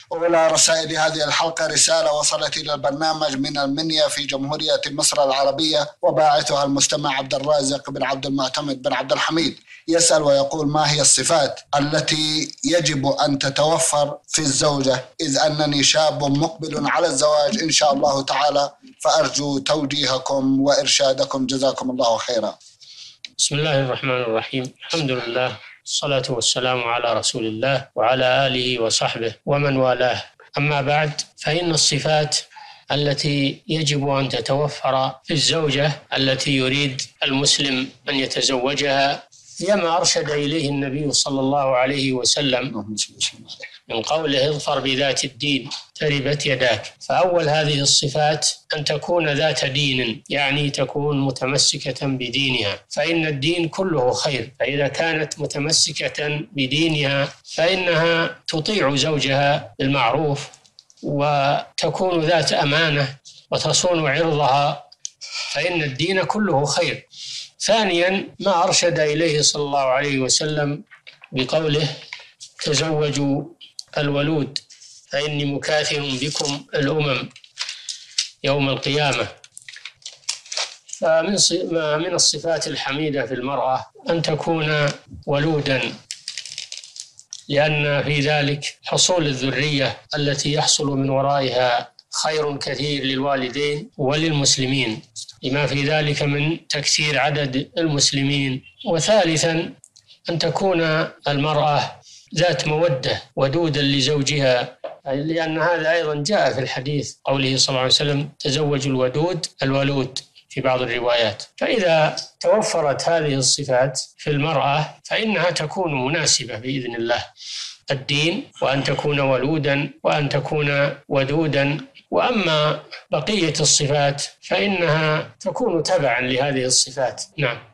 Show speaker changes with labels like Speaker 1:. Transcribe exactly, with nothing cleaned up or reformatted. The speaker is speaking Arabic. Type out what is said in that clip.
Speaker 1: أولى رسائل هذه الحلقة رسالة وصلت إلى البرنامج من المنيا في جمهورية مصر العربية، وباعثها المستمع عبد الرازق بن عبد المعتمد بن عبد الحميد، يسأل ويقول: ما هي الصفات التي يجب أن تتوفر في الزوجة، إذ أنني شاب مقبل على الزواج إن شاء الله تعالى، فأرجو توجيهكم وإرشادكم، جزاكم الله خيرا.
Speaker 2: بسم الله الرحمن الرحيم. الحمد لله، الصلاة والسلام على رسول الله وعلى آله وصحبه ومن والاه. أما بعد، فإن الصفات التي يجب أن تتوفر في الزوجة التي يريد المسلم أن يتزوجها هي ما أرشد إليه النبي صلى الله عليه وسلم من قوله: اظفر بذات الدين تربت يداك. فأول هذه الصفات أن تكون ذات دين، يعني تكون متمسكة بدينها، فإن الدين كله خير. فإذا كانت متمسكة بدينها فإنها تطيع زوجها بالمعروف، وتكون ذات أمانة، وتصون عرضها، فإن الدين كله خير. ثانيا، ما أرشد إليه صلى الله عليه وسلم بقوله: تزوجوا الولود فإني مكاثر بكم الأمم يوم القيامة. فمن من الصفات الحميدة في المرأة أن تكون ولودا، لأن في ذلك حصول الذرية التي يحصل من ورائها خير كثير للوالدين وللمسلمين، لما في ذلك من تكثير عدد المسلمين. وثالثا، أن تكون المرأة ذات مودة ودودا لزوجها، لأن هذا أيضا جاء في الحديث قوله صلى الله عليه وسلم: تزوج الودود الولود في بعض الروايات. فإذا توفرت هذه الصفات في المرأة فإنها تكون مناسبة بإذن الله: الدين، وأن تكون ولودا، وأن تكون ودودا. وأما بقية الصفات فإنها تكون تبعا لهذه الصفات. نعم.